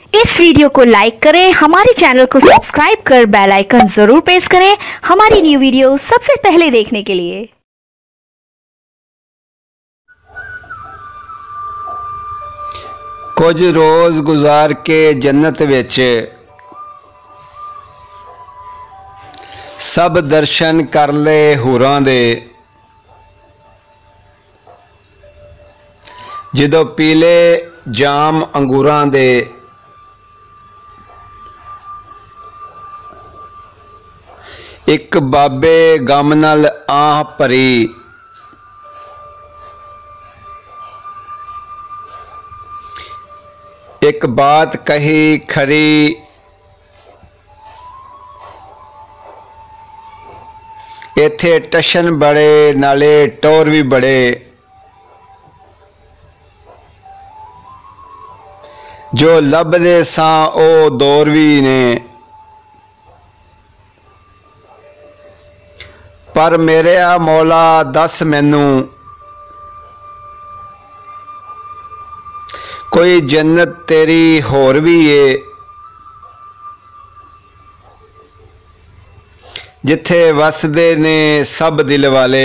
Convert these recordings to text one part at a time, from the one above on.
इस वीडियो को लाइक करें, हमारे चैनल को सब्सक्राइब कर बेल आइकन जरूर प्रेस करें हमारी न्यू वीडियो सबसे पहले देखने के लिए। कुछ रोज गुजार के जन्नत विच सब दर्शन कर ले हूरां दे, जदों पीले जाम अंगूरां दे। एक बाबे गम नाल आह भरी, एक बात कही खरी, इत्थे टशन बड़े नाले टोर भी बड़े। जो लभदे सां ओ दौर भी ने, पर मेरे आ मौला दस मैनू कोई जन्नत तेरी होर भी है, जिथे वसदे ने सब दिल वाले,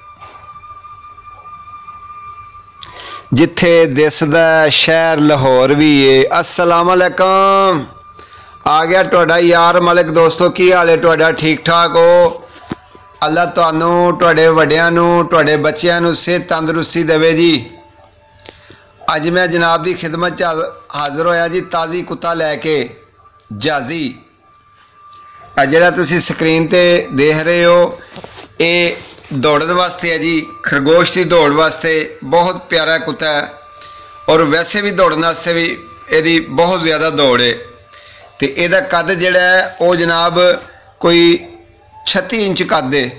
जिथे दिसदा शहर लाहौर भी है। अस्सलाम वालेकुम। आ गया तुहाडा यार मलिक। दोस्तों की हाल है तुहाडा? ठीक ठाक हो? अल्लाह तुहानू, तुहाडे वड्डियां नू, तुहाडे बच्चियां नू सेहत तंदुरुस्ती देवे जी। अज मैं जनाब की खिदमत हाजिर होया जी ताज़ी कुत्ता लैके जाजी। जिहड़ा तुसीं स्क्रीन ते देख रहे हो ये दौड़न वास्ते है जी, खरगोश की दौड़ वास्ते। बहुत प्यारा कुत्ता है और वैसे भी दौड़न वास्ते भी यदी बहुत ज़्यादा दौड़ है। तो यदा कद जिहड़ा है वो जनाब कोई 36 इंच कद है।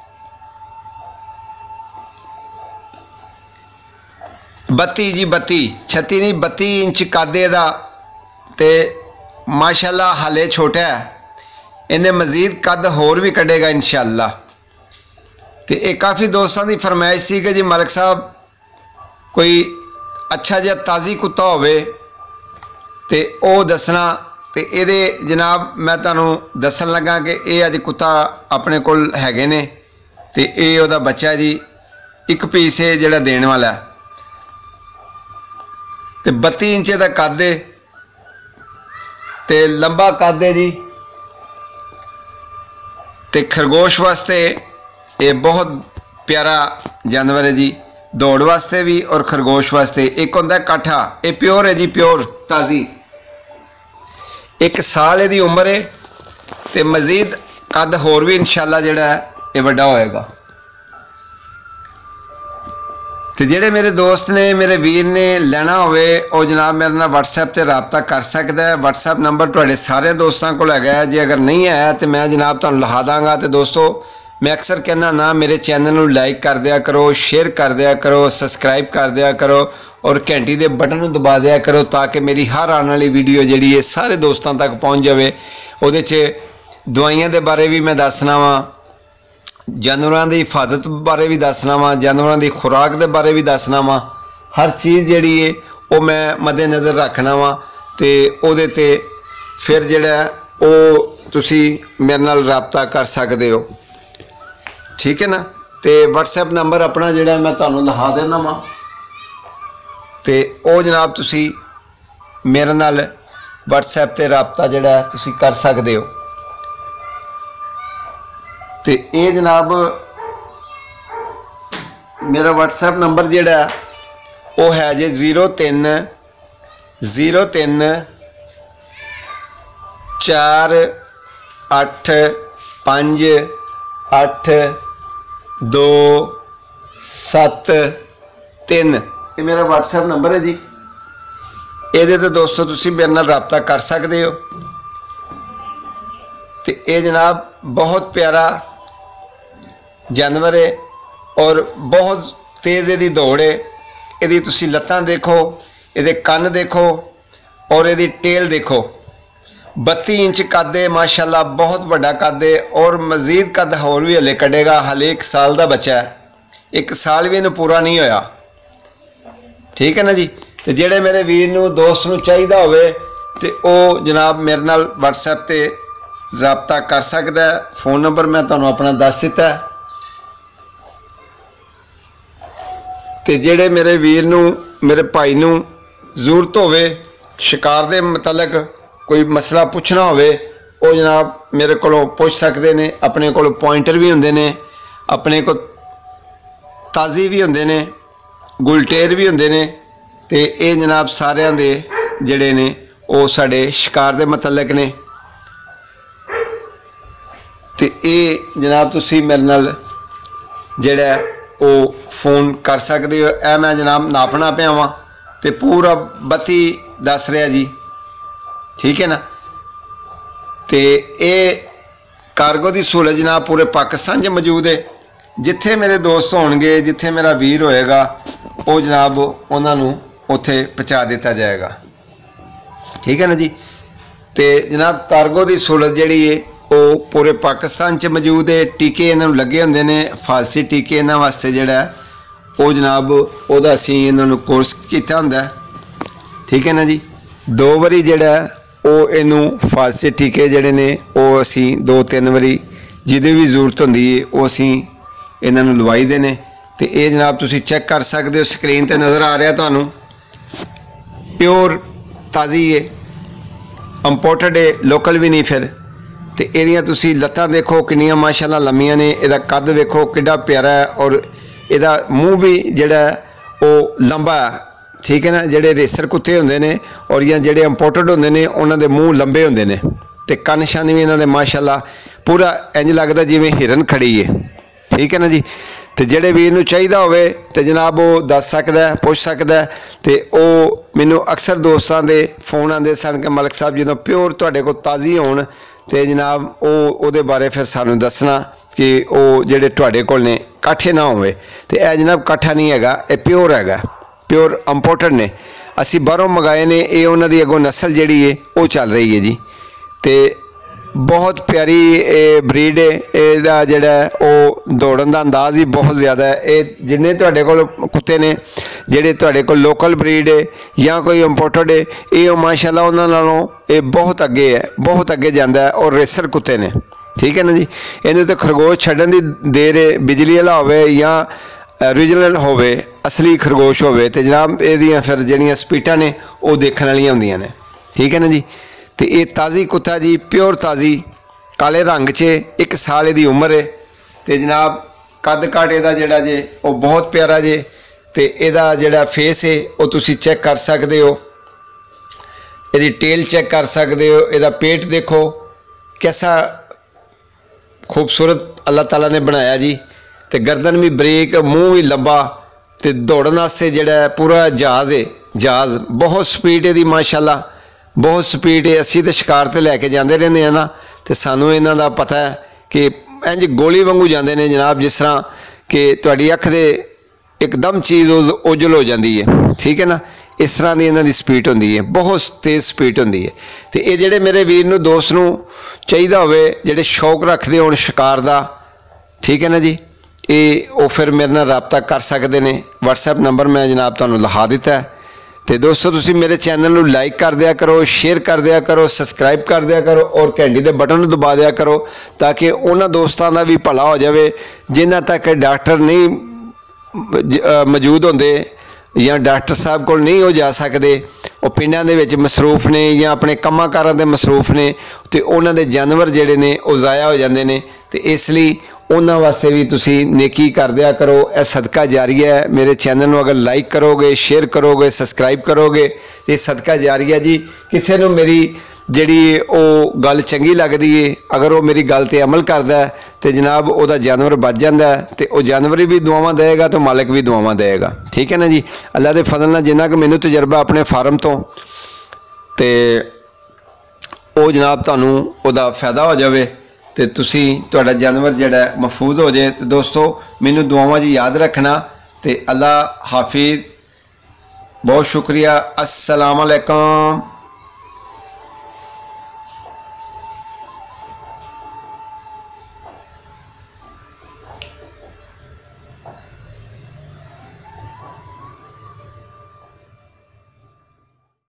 बत्ती जी 36 नहीं 32 इंच कद एदा। ते माशाल्लाह हाले छोटा है, इन्हें मजीद कद होर भी कढ़ेगा इंशाअल्लाह। तो ये काफ़ी दोस्तों की फरमाइश सी कि जी मलिक साहब कोई अच्छा जिहा ताज़ी कुत्ता होवे ते ओ दसना। तो ये जनाब मैं तुहानू दसन लगा कि ये अज कुत्ता अपने कोल हैगे ने। तो ये उहदा बच्चा जी एक पीस है जिहड़ा देने वाला है। तो 32 इंच का कद है ते लंबा कद है जी। तो खरगोश वास्ते ये बहुत प्यारा जानवर है जी, दौड़ वास्ते भी और खरगोश वास्ते। एक होंदा काठा, ये प्योर है जी, प्योर ताज़ी। 1 साल यदी उम्र है तो मजीद कद होर भी इंशाअल्लाह जिहड़ा है ये वड्डा होएगा। तो जिहड़े मेरे दोस्त ने, मेरे वीर ने लेना होवे वो जनाब मेरे नाल WhatsApp ते रबता कर सकता है। WhatsApp नंबर तुहाडे सारे दोस्तों को है। जे अगर नहीं है तो मैं जनाब तुहानू लिखा दांगा। तो दोस्तों मैं अक्सर कहना ना, मेरे चैनल को लाइक कर दिया करो, शेयर कर दिया करो, सबसक्राइब कर दिया करो और घंटी के बटन को दबा दिया करो ताकि मेरी हर आने वाली वीडियो जी है सारे दोस्तों तक पहुँच जाए। वो दवाइयां के बारे भी मैं दसना वा, जानवरों की हिफाजत बारे भी दसना वा, जानवरों की खुराक के बारे भी दसना वा। हर चीज़ जी है वो मैं मद्देनज़र रखना वा। तो वो फिर जोड़ा वो तुसी मेरे नाल रबता कर सकते हो, ठीक है ना। तो WhatsApp नंबर अपना जोड़ा मैं तुहानू लिखा देना वा। तो वो जनाब तुसी मेरे नाल WhatsApp ते रबता जोड़ा तुसी कर सकते हो। तो ये जनाब मेरा WhatsApp नंबर जोड़ा वो है जी 03 03 4 8 5 8 2 7 3। ये मेरा WhatsApp नंबर है जी। ये तो दोस्तों तुसी मेरे नाल रबता कर सकते हो। तो ये जनाब बहुत प्यारा जानवर है और बहुत तेज़ यदी दौड़ है। यदि तुसी लत्तां देखो, ये कान देखो और ये टेल देखो। 32 इंच कद है माशाल्लाह, बहुत बड़ा कद है और मजीद कद होर भी हले कढ़ेगा। हले 1 साल का बच्चा है, 1 साल भी इन्हें पूरा नहीं होया, ठीक है ना जी। तो जेड़े मेरे वीर नू दोस्त नू चाहिदा होवे तो वो जनाब मेरे नाल WhatsApp ते रबता कर सकता है। फ़ोन नंबर मैं तुहानू अपना दस दिता है। तो जेड़े मेरे वीर नू मेरे भाई नू जरूरत होवे शिकार दे मतलब कोई मसला पूछना होवे वो जनाब मेरे को पुछ सकते हैं। अपने को पॉइंटर भी होंदे ने, अपने को ताज़ी भी होंदे ने, गुलटेर भी होंदे ने। तो ये जनाब सारिਆਂ दे जड़े ने वो साडे शिकार दे मतलब ने। तो ये जनाब तुसी मेरे नाल जिहड़ा वो फोन कर सकते हो। ए मैं जनाब नापना पिया वां ते पूरा 32 दस रहा जी, ठीक है ना। तो ये कार्गो की सहूलत जनाब पूरे पाकिस्तान च मौजूद है। जिथे मेरे दोस्त होणगे, जिथे मेरा वीर होएगा वो जनाब उन्होंने उत्थे पहुँचा दिता जाएगा, ठीक है ना जी। तो जनाब कार्गो की सहूलत जिहड़ी है वो पूरे पाकिस्तान च मौजूद है। टीके इन्होंने लगे होंदे ने, फारसी टीके इन्हां वास्ते जिहड़ा वो जनाब उहदा असीं इन्होंने कोर्स कीता हुंदा है, ठीक है ना जी। 2 बारी जिहड़ा वो इनू फारसी टीके जिहड़े ने वो असीं 2-3 बारी जिहदी भी जरूरत हुंदी है वो असीं इन्हां नूं लवाई दे ने। ते ये जनाब तुसीं चैक कर सकते हो, स्क्रीन ते नज़र आ रहा तुहानूं प्योर ताज़ी है, इंपोर्टेड है, लोकल भी नहीं। फिर तो एदियां तुसीं लत्तां देखो किन्नियां माशाअल्लाह लम्मियां ने, इहदा कद वेखो किड्डा प्यारा है और इहदा मूँह भी जिहड़ा वो लंबा है, ठीक है ना। जिहड़े रेसर कुत्ते होंदे ने और या जिहड़े इंपोर्टेड होंदे ने उन्हां दे मूँह लंबे होंदे ने ते कन्न शन भी इन्हां दे माशाअल्लाह पूरा इंज लगदा जिवें हिरन खड़ी है, ठीक है ना जी। तो जिहड़े वीर नूं चाहीदा होवे ते जनाब वो दस सकदा है, पुछ सकदा है। तो वो मैनू अक्सर दोस्तां दे फोन आते सन कि मलिक साहब जो प्योर तुहाडे कोल ताज़ी होण ते जनाब वो बारे फिर सानू दसना कि वो जिहड़े तुहाडे कोल ने काठे ना होवे। तो यह जनाब काठा नहीं हैगा, यह प्योर हैगा, प्योर इंपोर्टेड ने। असी बाहरों मंगाए ने, ये उन्हां दी अगों नस्ल जिहड़ी है वो चल रही है जी। तो बहुत प्यारी ब्रीड है, इहदा जिहड़ा वो दौड़न दा अंदाज़ ही बहुत ज़्यादा है। ये जिन्ने तुहाडे कोल कुत्ते ने जिहड़े तुहाडे कोल लोकल ब्रीड है या कोई इंपोर्टेड है, ये माशाअल्लाह उन्हां नालों ये बहुत अगे है, बहुत अगे जाता है और रेसर कुत्ते ने, ठीक है ना जी। इन्हें तो खरगोश छड्डन दी देर है, बिजली वाला होवे या ओरिजिनल होवे, असली खरगोश होवे ते जनाब इहदियां फिर जिहड़ियां स्पीटां ने वो देखण वालियां हुंदियां ने, ठीक है ना जी। तो ये ताज़ी कुत्ता जी, प्योर ताज़ी काले रंग च 1 साल इहदी उम्र है। तो जनाब कद काट इहदा जिहड़ा जे वो बहुत प्यारा जे। तो इहदा जिहड़ा फेस है वो तुसीं चेक कर सकते हो, इहदी टेल चेक कर सकते हो, इहदा पेट देखो कैसा खूबसूरत अल्लाह ताला ने बनाया जी। तो गर्दन भी बरीक, मूँह भी लंबा, तो दौड़न वास्ते जिहड़ा पूरा जहाज़ है, जहाज़ बहुत स्पीड इहदी माशाअल्लाह, बहुत स्पीड है। असीं तो शिकार ते लैके जाते रहंदे हैं ना, तो सानू इन्हां दा पता है कि इंज गोली वांगू जाते हैं जनाब, जिस तरह कि तुहाडी अख दे एकदम चीज़ ओझल हो जाती है, ठीक है ना। इस तरह की इन्हां दी स्पीड होंदी है, बहुत तेज़ स्पीड होंदी है। तो ये जिहड़े मेरे वीर नूं दोस्त नूं चाहिदा होवे, जिहड़े शौक रखदे होण शिकार दा, ठीक है ना जी, ये वो फिर मेरे नाल राबता कर सकते हैं। WhatsApp नंबर मैं जनाब तुहानूं लिखा दिता है। तो दोस्तों तुसीं मेरे चैनल नूं लाइक कर दिया करो, शेयर कर दिया करो, सबसक्राइब कर दिया करो और घंटी के बटन दबा दिया करो, ताकि उन्हां दोस्तां दा भी भला हो जाए जिन्हां तक डॉक्टर नहीं मौजूद होंदे या डॉक्टर साहब को नहीं हो जा सकते, वो पिंडां दे विच मसरूफ ने या अपने कम्मां कारां दे मसरूफ ने, तो उन्हां दे जानवर जिहड़े ने वो ज़ाया हो जाते हैं। तो इसलिए उन्हां वास्ते भी तुसी नेकी कर दिया करो। यह सदका जारिया है। मेरे चैनल में अगर लाइक करोगे, शेयर करोगे, सबसक्राइब करोगे, ये सदका जारिया जी। किसी को मेरी जिहड़ी वो गल चंगी लगदी है, अगर वो मेरी गल ते अमल करदा है तो जनाब वह जानवर बच जाता है, तो वह जानवर भी दुआवां देगा तो मालिक भी दुआवां देगा, ठीक है ना जी। अल्लाह के फजल नाल जिन्ना कि मैनूं तजर्बा अपने फार्म तो वो जनाब तुहानूं उहदा फायदा हो जाए, तो तुसी तुहाडा जानवर जिहड़ा महफूज हो जाए। तो दोस्तों मैनूं दुआवां 'च याद रखना। तो अल्लाह हाफिज़, बहुत शुक्रिया। अस्सलाम वालेकुम।